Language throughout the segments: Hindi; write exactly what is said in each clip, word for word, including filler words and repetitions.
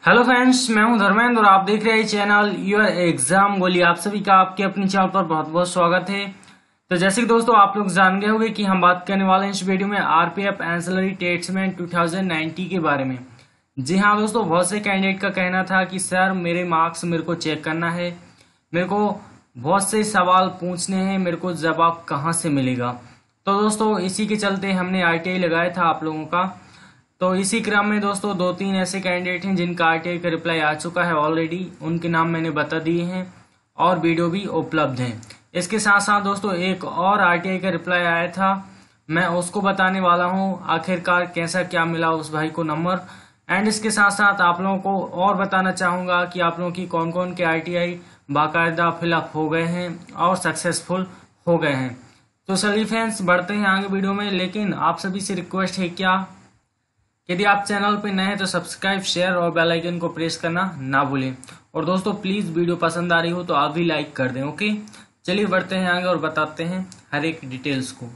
हेलो फ्रेंड्स, मैं हूं धर्मेंद्र और आप देख रहे हैं चैनल योर एग्जाम गोली। आप सभी का आपके अपने चैनल पर बहुत बहुत स्वागत है। तो जैसे कि दोस्तों आप लोग जान गए होंगे कि हम बात करने वाले हैं इस वीडियो में आरपीएफ एंसिलरी टेस्टमेंट दो हज़ार नब्बे के बारे में। जी हाँ दोस्तों, बहुत से कैंडिडेट का कहना था कि सर मेरे मार्क्स मेरे को चेक करना है, मेरे को बहुत से सवाल पूछने हैं, मेरे को जवाब कहाँ से मिलेगा। तो दोस्तों इसी के चलते हमने आरटीआई लगाया था आप लोगों का। तो इसी क्रम में दोस्तों दो तीन ऐसे कैंडिडेट हैं जिनका आरटीआई का रिप्लाई आ चुका है ऑलरेडी, उनके नाम मैंने बता दिए हैं और वीडियो भी उपलब्ध है। इसके साथ साथ दोस्तों एक और आरटीआई का रिप्लाई आया था, मैं उसको बताने वाला हूं आखिरकार कैसा क्या मिला उस भाई को नंबर। एंड इसके साथ साथ आप लोगों को और बताना चाहूंगा कि आप लोगों की कौन कौन के आरटीआई बाकायदा फिलअप हो गए हैं और सक्सेसफुल हो गए हैं। तो चलिए फ्रेंड्स बढ़ते हैं आगे वीडियो में, लेकिन आप सभी से रिक्वेस्ट है क्या, यदि आप चैनल पे नए हैं तो सब्सक्राइब, शेयर और बेल आइकन को प्रेस करना ना भूलें। और दोस्तों प्लीज वीडियो पसंद आ रही हो तो आप भी लाइक कर दें। ओके चलिए बढ़ते हैं आगे और बताते हैं हर एक डिटेल्स को।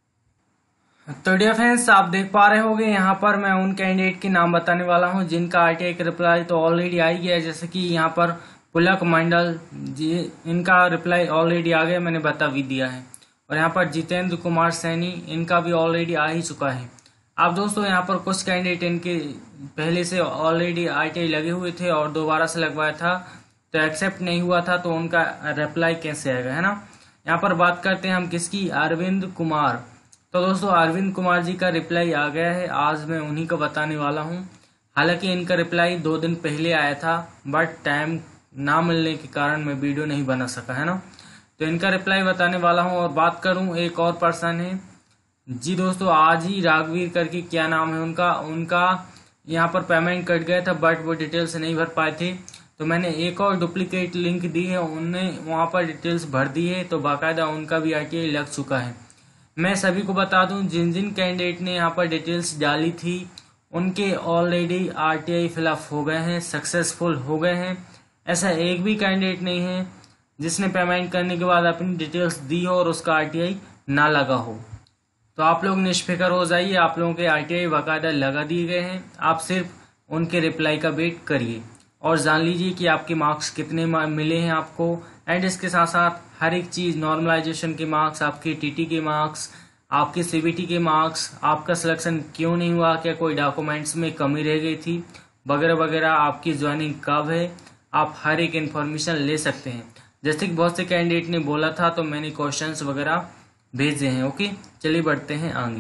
तो डियर फ्रेंड्स आप देख पा रहे होंगे यहाँ पर मैं उन कैंडिडेट के नाम बताने वाला हूँ जिनका आरटीआई का रिप्लाई तो ऑलरेडी आ गया है। जैसे कि यहाँ पर पुलक मंडल जी, इनका रिप्लाई ऑलरेडी आ गया, मैंने बता भी दिया है। और यहाँ पर जितेंद्र कुमार सैनी, इनका भी ऑलरेडी आ ही चुका है। अब दोस्तों यहाँ पर कुछ कैंडिडेट इनके पहले से ऑलरेडी आरटीआई लगे हुए थे और दोबारा से लगवाया था तो एक्सेप्ट नहीं हुआ था, तो उनका रिप्लाई कैसे आएगा, है ना। यहाँ पर बात करते हैं हम किसकी, अरविंद कुमार। तो दोस्तों अरविंद कुमार जी का रिप्लाई आ गया है, आज मैं उन्हीं को बताने वाला हूँ। हालांकि इनका रिप्लाई दो दिन पहले आया था बट टाइम ना मिलने के कारण मैं वीडियो नहीं बना सका, है ना। तो इनका रिप्लाई बताने वाला हूँ। और बात करूँ एक और पर्सन है जी दोस्तों, आज ही राघवीर करके क्या नाम है उनका उनका यहाँ पर पेमेंट कट गया था बट वो डिटेल्स नहीं भर पाए थे, तो मैंने एक और डुप्लीकेट लिंक दी है, उनने वहाँ पर डिटेल्स भर दी है, तो बाकायदा उनका भी आरटीआई लग चुका है। मैं सभी को बता दूं जिन जिन कैंडिडेट ने यहाँ पर डिटेल्स डाली थी उनके ऑलरेडी आरटीआई फिलअप हो गए हैं, सक्सेसफुल हो गए हैं। ऐसा एक भी कैंडिडेट नहीं है जिसने पेमेंट करने के बाद अपनी डिटेल्स दी हो और उसका आरटीआई ना लगा हो। तो आप लोग निष्फिक्र हो जाइए, आप लोगों के आरटीआई बाकायदा लगा दिए गए हैं, आप सिर्फ उनके रिप्लाई का वेट करिए और जान लीजिए कि आपके मार्क्स कितने मिले हैं आपको। एंड इसके साथ साथ हर एक चीज़, नॉर्मलाइजेशन के मार्क्स, आपके टीटी के मार्क्स, आपके सीबीटी के मार्क्स, आपका सिलेक्शन क्यों नहीं हुआ, क्या कोई डॉक्यूमेंट्स में कमी रह गई थी वगैरह वगैरह, आपकी ज्वाइनिंग कब है, आप हर एक इन्फॉर्मेशन ले सकते हैं। जैसे कि बहुत से कैंडिडेट ने बोला था तो मैंने क्वेश्चंस वगैरह भेजे हैं। ओके चलिए बढ़ते हैं आगे।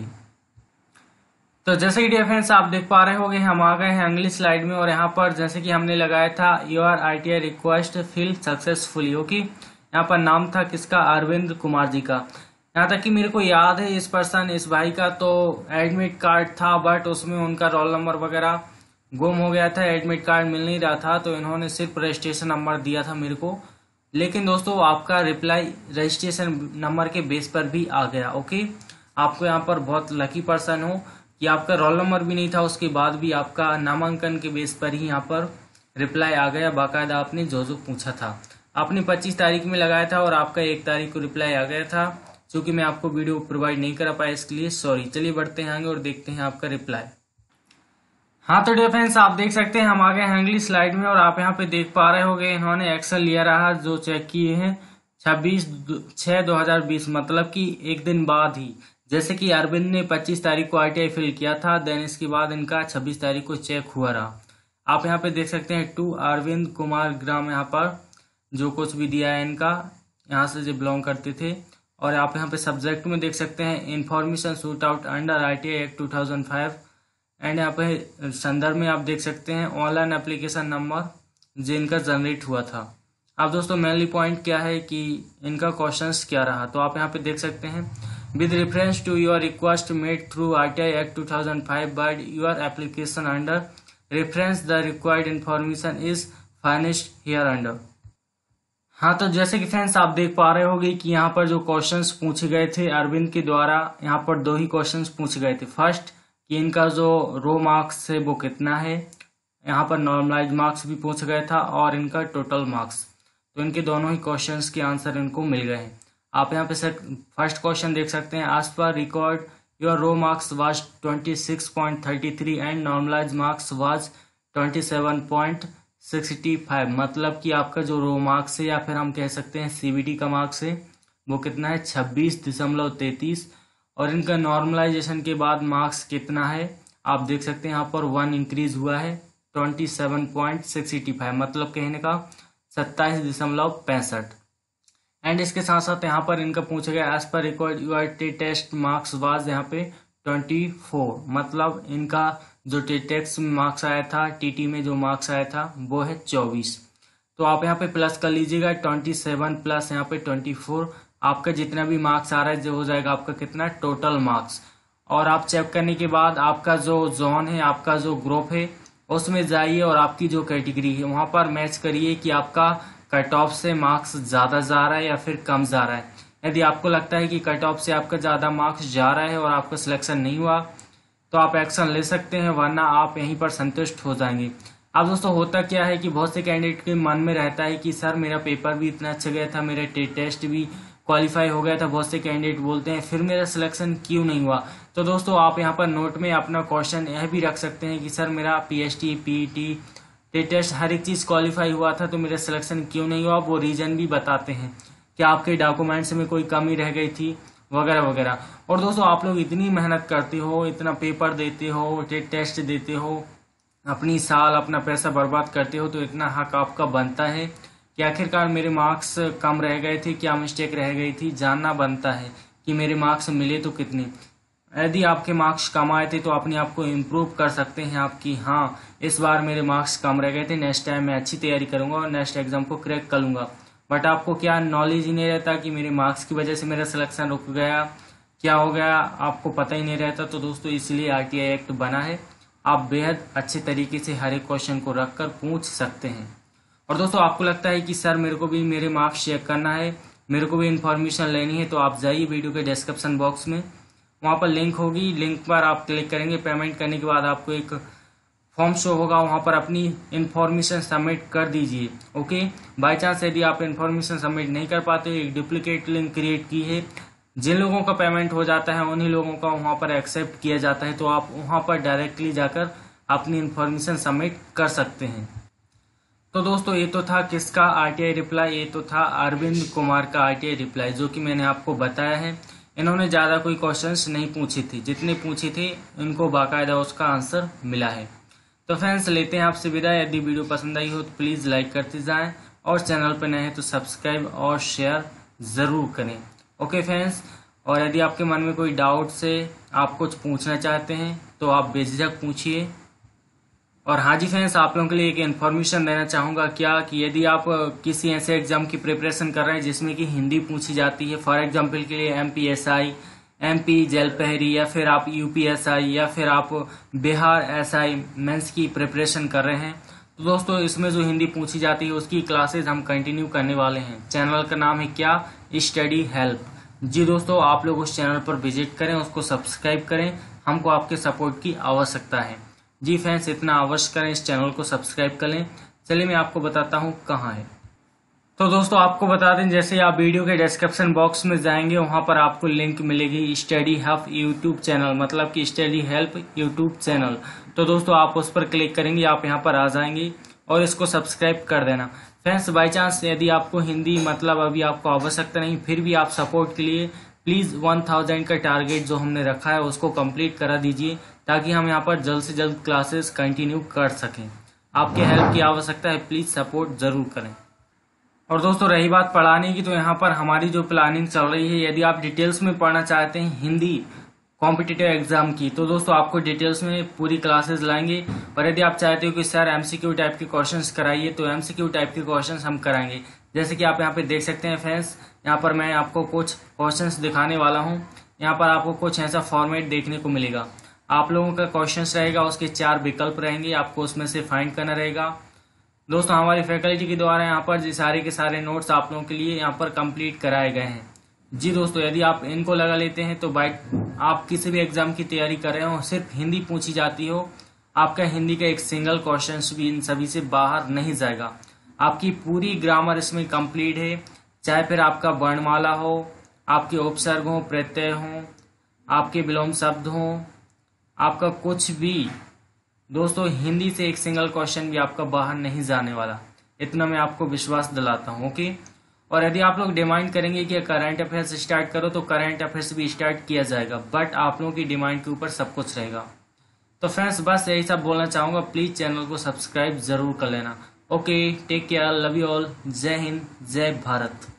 तो जैसे कि डियर फ्रेंड्स आप देख पा रहे होंगे हम आ गए हैं अगली स्लाइड में। और यहाँ पर जैसे कि हमने लगाया था your RTI request fill successfully. Okay यहाँ पर नाम था किसका, अरविंद कुमार जी का। यहाँ तक कि मेरे को याद है इस पर्सन इस भाई का तो एडमिट कार्ड था बट उसमें उनका रोल नंबर वगैरह गुम हो गया था, एडमिट कार्ड मिल नहीं रहा था, तो इन्होंने सिर्फ रजिस्ट्रेशन नंबर दिया था मेरे को। लेकिन दोस्तों आपका रिप्लाई रजिस्ट्रेशन नंबर के बेस पर भी आ गया। ओके आपको यहाँ पर बहुत लकी पर्सन हो कि आपका रोल नंबर भी नहीं था, उसके बाद भी आपका नामांकन के बेस पर ही यहाँ पर रिप्लाई आ गया। बाकायदा आपने जो जो पूछा था आपने पच्चीस तारीख में लगाया था और आपका एक तारीख को रिप्लाई आ गया था। चूंकि मैं आपको वीडियो प्रोवाइड नहीं कर पाया इसके लिए सॉरी। चलिए बढ़ते हैं आगे और देखते हैं आपका रिप्लाई। हाँ तो डियर फ्रेंड्स आप देख सकते हैं हम आ गए हैं अगली स्लाइड में। और आप यहाँ पे देख पा रहे होंगे इन्होंने एक्सेल लिया रहा जो चेक किए हैं छब्बीस छह दो हजार बीस, मतलब कि एक दिन बाद ही। जैसे कि अरविंद ने पच्चीस तारीख को आरटीआई फिल किया था, देन इसके बाद इनका छब्बीस तारीख को चेक हुआ रहा। आप यहाँ पे देख सकते हैं टू अरविंद कुमार ग्राम, यहाँ पर जो कुछ भी दिया है इनका, यहाँ से जो बिलोंग करते थे। और आप यहाँ पे सब्जेक्ट में देख सकते हैं information shoot out under RTI act two thousand five. And यहाँ पे संदर्भ में आप देख सकते हैं ऑनलाइन एप्लीकेशन नंबर जो इनका जनरेट हुआ था। अब दोस्तों मेनली पॉइंट क्या है कि इनका क्वेश्चंस क्या रहा, तो आप यहाँ पे देख सकते हैं with reference to your request made through RTI act two thousand five by your application under reference the required information is furnished hereunder. हाँ तो जैसे कि फ्रेंड्स आप देख पा रहे होंगे कि यहाँ पर जो क्वेश्चंस पूछे गए थे अरविंद के द्वारा, यहाँ पर दो ही क्वेश्चंस पूछे गए थे। फर्स्ट कि इनका जो रो मार्क्स है वो कितना है, यहाँ पर नॉर्मलाइज मार्क्स भी पूछा गया था और इनका टोटल मार्क्स। तो इनके दोनों ही क्वेश्चंस के आंसर इनको मिल गए हैं। आप यहाँ पे सर फर्स्ट क्वेश्चन देख सकते हैं, as per record your raw marks was twenty six point thirty three and normalise marks was twenty seven point sixty five, मतलब कि आपका जो रो मार्क्स है या फिर हम कह सकते हैं सीबीटी का मार्क्स है वो कितना है, छब्बीस दशमलव तैतीस। और इनका नॉर्मलाइजेशन के बाद मार्क्स कितना है आप देख सकते हैं यहाँ पर वन इंक्रीज हुआ है twenty seven point sixty five, मतलब कहने का सत्ताईस दशमलव पैंसठ। एंड इसके साथ साथ यहाँ पर इनका पूछा गया as per record your test marks was यहाँ पे ट्वेंटी फोर, मतलब इनका जो टेस्ट में मार्क्स आया था, टीटी में जो मार्क्स आया था वो है चौबीस। तो आप यहाँ पे प्लस कर लीजिएगा ट्वेंटी सेवन प्लस यहाँ पे ट्वेंटी फोर, आपका जितना भी मार्क्स आ रहा है जो हो जाएगा आपका कितना टोटल मार्क्स। और आप चेक करने के बाद आपका जो जोन है, आपका जो ग्रुप है उसमें जाइए और आपकी जो कैटेगरी है वहां पर मैच करिए कि आपका कट ऑफ से मार्क्स ज्यादा जा रहा है या फिर कम जा रहा है। यदि आपको लगता है कि कट ऑफ से आपका ज्यादा मार्क्स जा रहा है और आपका सिलेक्शन नहीं हुआ तो आप एक्शन ले सकते हैं, वरना आप यहीं पर संतुष्ट हो जाएंगे। अब दोस्तों होता क्या है कि बहुत से कैंडिडेट के मन में रहता है कि सर मेरा पेपर भी इतना अच्छा गया था, मेरा टेस्ट भी क्वालिफाई हो गया था, बहुत से कैंडिडेट बोलते हैं फिर मेरा सिलेक्शन क्यों नहीं हुआ। तो दोस्तों आप यहाँ पर नोट में अपना क्वेश्चन यह भी रख सकते हैं कि सर मेरा पीएचटी पीईटी टेस्ट हर एक चीज क्वालिफाई हुआ था तो मेरा सिलेक्शन क्यों नहीं हुआ, वो रीजन भी बताते हैं कि आपके डॉक्यूमेंट्स में कोई कमी रह गई थी वगैरह वगैरह। और दोस्तों आप लोग इतनी मेहनत करते हो, इतना पेपर देते हो, टेस्ट देते हो, अपनी साल अपना पैसा बर्बाद करते हो, तो इतना हक आपका बनता है कि आखिरकार मेरे मार्क्स कम रह गए थे, क्या मिस्टेक रह गई थी, जानना बनता है कि मेरे मार्क्स मिले तो कितने। यदि आपके मार्क्स कम आए थे तो अपने आप को इम्प्रूव कर सकते हैं आपकी, हाँ इस बार मेरे मार्क्स कम रह गए थे, नेक्स्ट टाइम मैं अच्छी तैयारी करूंगा और नेक्स्ट एग्जाम को क्रैक कर लूंगा। बट आपको क्या नॉलेज ही नहीं रहता कि मेरे मार्क्स की वजह से मेरा सिलेक्शन रुक गया, क्या हो गया, आपको पता ही नहीं रहता। तो दोस्तों इसलिए आरटीआई एक्ट बना है, आप बेहद अच्छे तरीके से हर एक क्वेश्चन को रखकर पूछ सकते हैं। और दोस्तों आपको लगता है कि सर मेरे को भी मेरे मार्क्स चेक करना है, मेरे को भी इन्फॉर्मेशन लेनी है, तो आप जाइए वीडियो के डिस्क्रिप्शन बॉक्स में, वहाँ पर लिंक होगी, लिंक पर आप क्लिक करेंगे, पेमेंट करने के बाद आपको एक फॉर्म शो होगा, वहाँ पर अपनी इन्फॉर्मेशन सबमिट कर दीजिए। ओके, बाय चांस यदि आप इन्फॉर्मेशन सबमिट नहीं कर पाते, एक डुप्लीकेट लिंक क्रिएट की है, जिन लोगों का पेमेंट हो जाता है उन्हीं लोगों का वहाँ पर एक्सेप्ट किया जाता है, तो आप वहाँ पर डायरेक्टली जाकर अपनी इन्फॉर्मेशन सबमिट कर सकते हैं। तो दोस्तों ये तो था किसका आरटीआई रिप्लाई, ये तो था अरविंद कुमार का आरटीआई रिप्लाई, जो कि मैंने आपको बताया है। इन्होंने ज्यादा कोई क्वेश्चंस नहीं पूछी थी, जितने पूछे थे इनको बाकायदा उसका आंसर मिला है। तो फ्रेंड्स लेते हैं आपसे विदा। यदि वीडियो पसंद आई हो तो प्लीज लाइक करते जाएं और चैनल पर नए हैं तो सब्सक्राइब और शेयर जरूर करें। ओके फ्रेंड्स, और यदि आपके मन में कोई डाउट से आप कुछ पूछना चाहते हैं तो आप बेझिझक पूछिए। और हाँ जी फ्रेंड्स, आप लोगों के लिए एक इन्फॉर्मेशन देना चाहूंगा क्या कि यदि आप किसी ऐसे एग्जाम की प्रिपरेशन कर रहे हैं जिसमें कि हिंदी पूछी जाती है, फॉर एग्जांपल के लिए एमपीएसआई, एमपी जलपहरी, या फिर आप यूपीएसआई, या फिर आप बिहार एसआई मेंस की प्रिपरेशन कर रहे हैं, तो दोस्तों इसमें जो हिंदी पूछी जाती है उसकी क्लासेस हम कंटिन्यू करने वाले हैं। चैनल का नाम है क्या, स्टडी हेल्प। जी दोस्तों, आप लोग उस चैनल पर विजिट करें, उसको सब्सक्राइब करें, हमको आपके सपोर्ट की आवश्यकता है। जी फ्रेंड्स, इतना अवश्य करें, इस चैनल को सब्सक्राइब कर लें। चलिए मैं आपको बताता हूँ कहाँ है। तो दोस्तों आपको बता दें, जैसे आप वीडियो के डिस्क्रिप्शन बॉक्स में जाएंगे वहां पर आपको लिंक मिलेगी स्टडी हेल्प यूट्यूब चैनल, मतलब कि स्टडी हेल्प यूट्यूब चैनल। तो दोस्तों आप उस पर क्लिक करेंगे, आप यहाँ पर आ जाएंगे और इसको सब्सक्राइब कर देना। फ्रेंड्स बाई चांस यदि आपको हिंदी मतलब अभी आपको आवश्यकता नहीं, फिर भी आप सपोर्ट के लिए प्लीज वन थाउजेंड का टारगेट जो हमने रखा है उसको कंप्लीट करा दीजिए, ताकि हम यहाँ पर जल्द से जल्द क्लासेस कंटिन्यू कर सकें। आपके हेल्प की आवश्यकता है, प्लीज सपोर्ट जरूर करें। और दोस्तों रही बात पढ़ाने की, तो यहाँ पर हमारी जो प्लानिंग चल रही है, यदि आप डिटेल्स में पढ़ना चाहते हैं हिंदी कॉम्पिटिटिव एग्जाम की, तो दोस्तों आपको डिटेल्स में पूरी क्लासेस लाएंगे। और यदि आप चाहते हो कि सर एमसीक्यू टाइप के क्वेश्चंस कराइए, तो एमसीक्यू टाइप के क्वेश्चंस हम कराएंगे। जैसे कि आप यहाँ पे देख सकते हैं फ्रेंड्स, यहाँ पर मैं आपको कुछ क्वेश्चंस दिखाने वाला हूँ। यहाँ पर आपको कुछ ऐसा फॉर्मेट देखने को मिलेगा। आप लोगों का क्वेश्चंस रहेगा, उसके चार विकल्प रहेंगे, आपको उसमें से फाइंड करना रहेगा। दोस्तों हमारी फैकल्टी के द्वारा यहाँ पर सारे के सारे नोट्स आप लोगों के लिए यहाँ पर कंप्लीट कराए गए हैं। जी दोस्तों, यदि आप इनको लगा लेते हैं तो बाइक आप किसी भी एग्जाम की तैयारी कर रहे हो, सिर्फ हिंदी पूछी जाती हो, आपका हिंदी का एक सिंगल क्वेश्चन भी इन सभी से बाहर नहीं जाएगा। आपकी पूरी ग्रामर इसमें कंप्लीट है, चाहे फिर आपका वर्णमाला हो, आपके उपसर्ग हो, प्रत्यय हो, आपके विलोम शब्द हो, आपका कुछ भी दोस्तों हिंदी से एक सिंगल क्वेश्चन भी आपका बाहर नहीं जाने वाला, इतना मैं आपको विश्वास दिलाता हूँ। ओके, और यदि आप लोग डिमांड करेंगे कि करंट अफेयर्स स्टार्ट करो तो करंट अफेयर्स भी स्टार्ट किया जाएगा, बट आप लोगों की डिमांड के ऊपर सब कुछ रहेगा। तो फ्रेंड्स बस यही सब बोलना चाहूंगा, प्लीज चैनल को सब्सक्राइब जरूर कर लेना। Okay, take care, love you all, जय हिंद, जय भारत।